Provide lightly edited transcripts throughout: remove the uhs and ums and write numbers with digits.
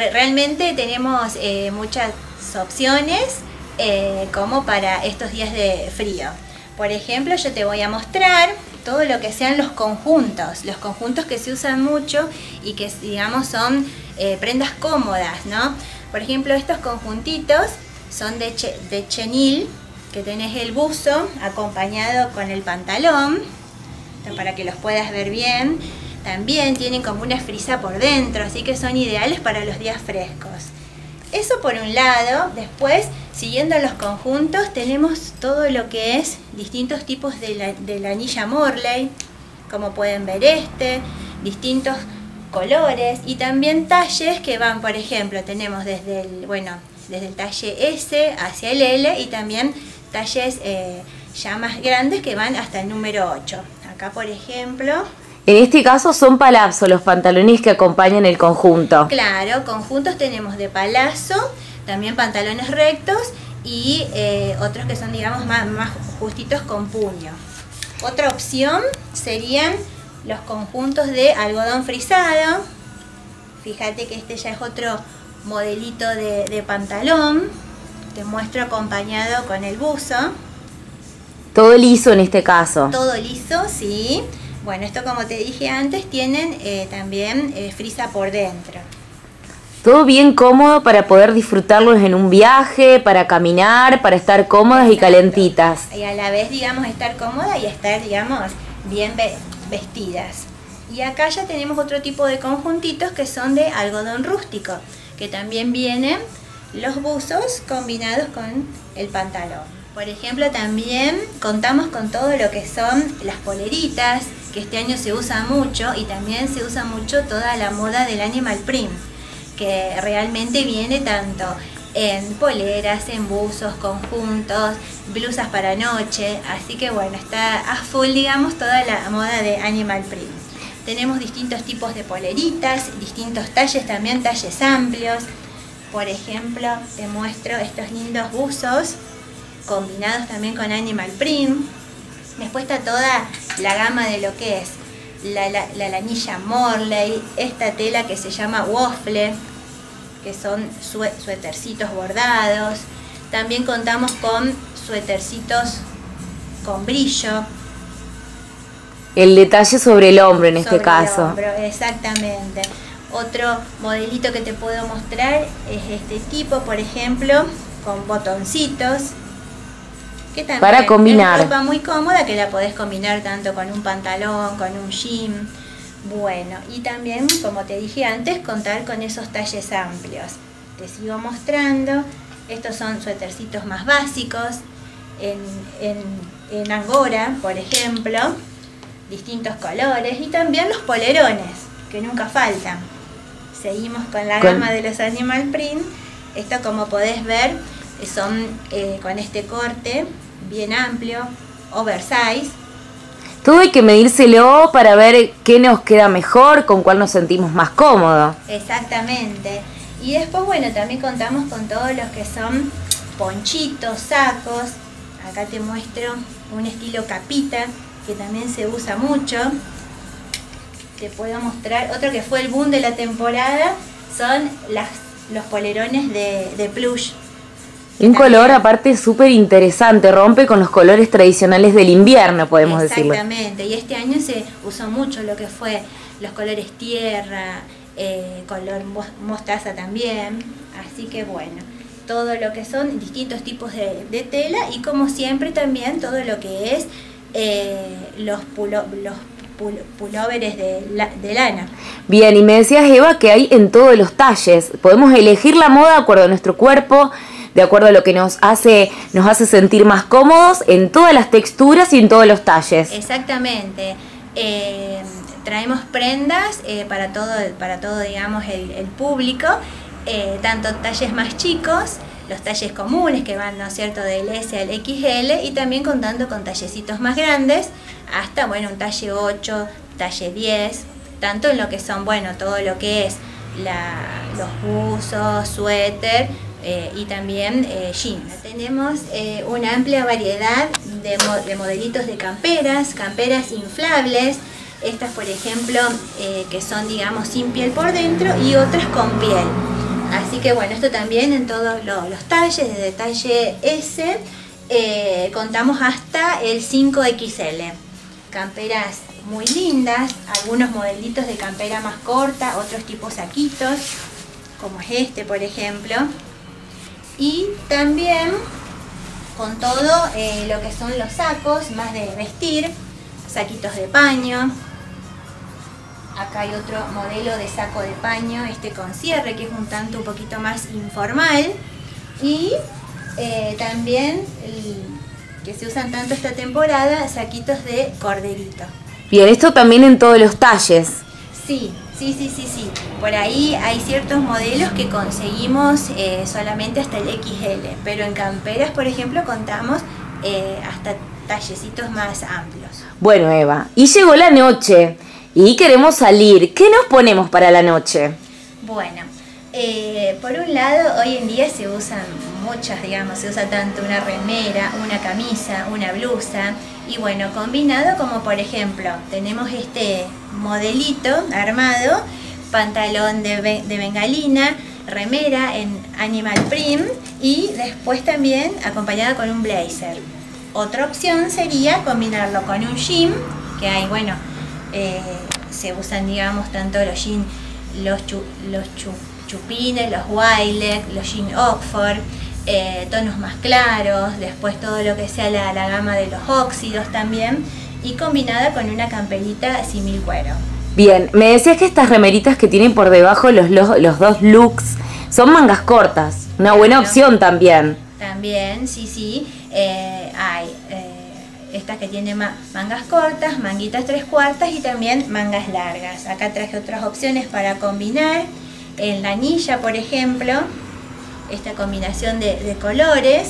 realmente tenemos muchas opciones como para estos días de frío. Por ejemplo, yo te voy a mostrar todo lo que sean los conjuntos que se usan mucho y que, digamos, son prendas cómodas, ¿no? Por ejemplo, estos conjuntitos son de chenil, que tenés el buzo acompañado con el pantalón, para que los puedas ver bien. También tienen como una frisa por dentro, así que son ideales para los días frescos. Eso por un lado. Después, siguiendo los conjuntos, tenemos todo lo que es distintos tipos de la anilla Morley, como pueden ver distintos colores y también talles que van, por ejemplo, tenemos desde el talle S hacia el L y también talles ya más grandes que van hasta el número 8. Acá, por ejemplo... En este caso son palazzo los pantalones que acompañan el conjunto. Claro, conjuntos tenemos de palazzo, también pantalones rectos y otros que son, digamos, más justitos con puño. Otra opción serían los conjuntos de algodón frisado. Fíjate que este ya es otro modelito de pantalón. Te muestro acompañado con el buzo. Todo liso en este caso. Todo liso, sí. Bueno, esto, como te dije antes, tienen también frisa por dentro. Todo bien cómodo para poder disfrutarlos en un viaje, para caminar, para estar cómodas. Exacto. Y calentitas. Y a la vez, digamos, estar cómoda y estar, digamos, bien vestidas. Y acá ya tenemos otro tipo de conjuntitos que son de algodón rústico, que también vienen los buzos combinados con el pantalón. Por ejemplo, también contamos con todo lo que son las poleritas, que este año se usa mucho, y también se usa mucho toda la moda del animal print, que realmente viene tanto en poleras, en buzos, conjuntos, blusas para noche, así que bueno, está a full, digamos, toda la moda de animal print. Tenemos distintos tipos de poleritas, distintos talles también, talles amplios. Por ejemplo, te muestro estos lindos buzos combinados también con animal print. Después está toda la gama de lo que es la lanilla Morley, esta tela que se llama waffle, que son suétercitos bordados. También contamos con suétercitos con brillo. El detalle sobre el hombro en este caso. Sobre el hombro, exactamente. Otro modelito que te puedo mostrar es este tipo, por ejemplo, con botoncitos. Que también para combinar. Es ropa muy cómoda que la podés combinar tanto con un pantalón, con un jean. Bueno, y también, como te dije antes, contar con esos talles amplios. Te sigo mostrando. Estos son suétercitos más básicos, en angora, por ejemplo, distintos colores, y también los polerones, que nunca faltan. Seguimos con la gama de los animal print. Esto, como podés ver, son con este corte bien amplio, oversize. Todo hay que medírselo para ver qué nos queda mejor, con cuál nos sentimos más cómodos. Exactamente. Y después, bueno, también contamos con todos los que son ponchitos, sacos. Acá te muestro un estilo capita, que también se usa mucho. Te puedo mostrar otro que fue el boom de la temporada, son los polerones de plush. Un color aparte súper interesante, rompe con los colores tradicionales del invierno, podemos decirlo. Exactamente, y este año se usó mucho lo que fue los colores tierra, color mostaza también, así que bueno, todo lo que son distintos tipos de tela, y como siempre también todo lo que es los pulóveres de lana. Bien, y me decías, Eva, que hay en todos los talles, podemos elegir la moda de acuerdo a nuestro cuerpo, de acuerdo a lo que nos hace sentir más cómodos, en todas las texturas y en todos los talles. Exactamente. Traemos prendas para todo, digamos, el público, tanto talles más chicos, los talles comunes que van, ¿no es cierto?, del S al XL, y también contando con tallecitos más grandes, hasta, bueno, un talle 8, talle 10, tanto en lo que son, bueno, todo lo que es los buzos, suéter, y también jean. Tenemos una amplia variedad de modelitos de camperas inflables. Estas, por ejemplo, que son, digamos, sin piel por dentro, y otras con piel. Así que bueno, esto también en todos los talles, desde talle S, contamos hasta el 5XL. Camperas muy lindas, algunos modelitos de campera más corta, otros tipos saquitos, como es este por ejemplo. Y también con todo lo que son los sacos, más de vestir, saquitos de paño. Acá hay otro modelo de saco de paño, este con cierre, que es un poquito más informal. Y también, que se usan tanto esta temporada, saquitos de corderito. Bien, esto también en todos los talles. Sí. Por ahí hay ciertos modelos que conseguimos solamente hasta el XL, pero en camperas, por ejemplo, contamos hasta tallecitos más amplios. Bueno, Eva, y llegó la noche y queremos salir. ¿Qué nos ponemos para la noche? Bueno, por un lado, hoy en día se usan muchas, digamos, se usa tanto una remera, una camisa, una blusa, y bueno, combinado como por ejemplo, tenemos este modelito armado, pantalón de bengalina, remera en animal print y después también acompañada con un blazer. Otra opción sería combinarlo con un jean, que hay, bueno, se usan, digamos, tanto los jeans, los chupines, los Wildek, los jeans Oxford, tonos más claros, después todo lo que sea la gama de los óxidos también, y combinada con una camperita simil cuero. Bien, me decías que estas remeritas que tienen por debajo los dos looks son mangas cortas, una buena opción también. También, sí, hay estas que tienen mangas cortas, manguitas 3/4 y también mangas largas. Acá traje otras opciones para combinar, en la anilla por ejemplo, esta combinación de colores,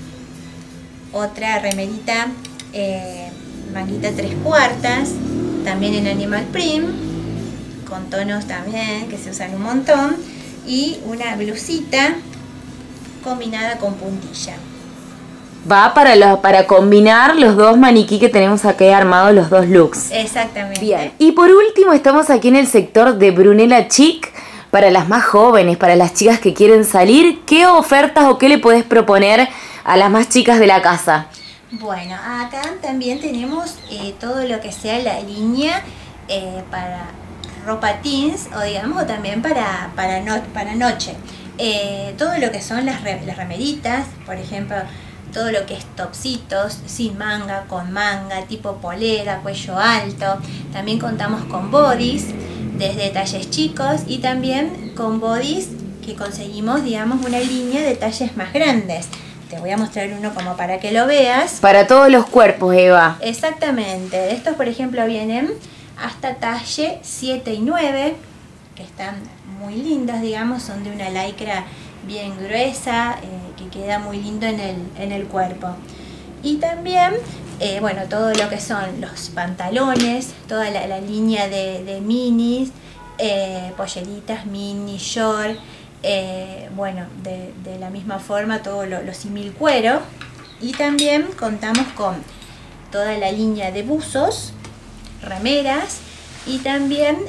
otra remerita manguita 3/4, también en animal print, con tonos también que se usan un montón, y una blusita combinada con puntilla. Va para combinar los dos maniquí que tenemos aquí armados, los dos looks. Exactamente. Bien, y por último estamos aquí en el sector de Brunella Chic. Para las más jóvenes, para las chicas que quieren salir, ¿qué ofertas o qué le podés proponer a las más chicas de la casa? Bueno, acá también tenemos todo lo que sea la línea para ropa teens o digamos también para noche. Todo lo que son las remeritas, por ejemplo, todo lo que es topsitos, sin manga, con manga, tipo polera, cuello alto. También contamos con bodies, desde talles chicos y también con bodies que conseguimos, digamos, una línea de talles más grandes. Te voy a mostrar uno como para que lo veas. Para todos los cuerpos, Eva. Exactamente. Estos, por ejemplo, vienen hasta talle 7 y 9, que están muy lindas, digamos, son de una lycra bien gruesa, que queda muy lindo en el cuerpo. Y también, bueno, todo lo que son los pantalones, toda la línea de minis, polleritas, mini, short, bueno, de la misma forma todo lo simil cuero. Y también contamos con toda la línea de buzos, remeras y también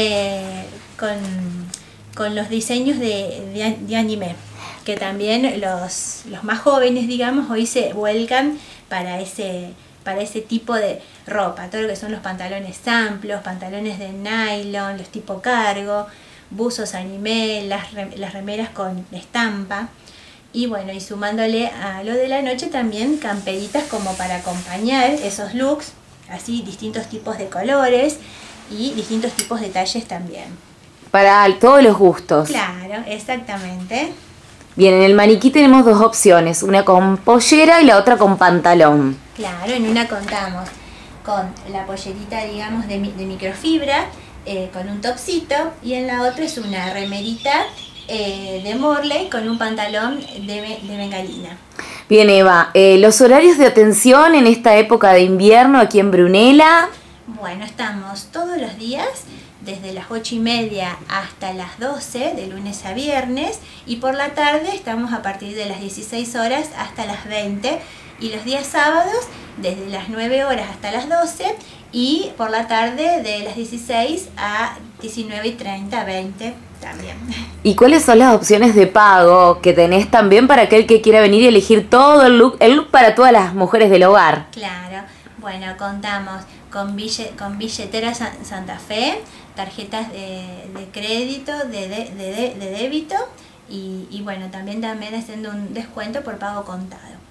con los diseños de anime, que también los más jóvenes, digamos, hoy se vuelcan para ese tipo de ropa, todo lo que son los pantalones amplos, pantalones de nylon, los tipo cargo, buzos anime, las remeras con estampa. Y bueno, y sumándole a lo de la noche también camperitas como para acompañar esos looks, así distintos tipos de colores y distintos tipos de talles también. Para todos los gustos. Claro, exactamente. Bien, en el maniquí tenemos dos opciones, una con pollera y la otra con pantalón. Claro, en una contamos con la pollerita, digamos, de microfibra, con un topsito, y en la otra es una remerita de Morley con un pantalón de bengalina. Bien, Eva, los horarios de atención en esta época de invierno aquí en Brunella. Bueno, estamos todos los días desde las 8:30 hasta las 12, de lunes a viernes, y por la tarde estamos a partir de las 16 horas hasta las 20, y los días sábados desde las 9 horas hasta las 12, y por la tarde de las 16 a 19:30, 20, también. ¿Y cuáles son las opciones de pago que tenés también para aquel que quiera venir y elegir todo el look para todas las mujeres del hogar? Claro, bueno, contamos con billetera Santa Fe, tarjetas de crédito, de débito y bueno, también haciendo un descuento por pago contado.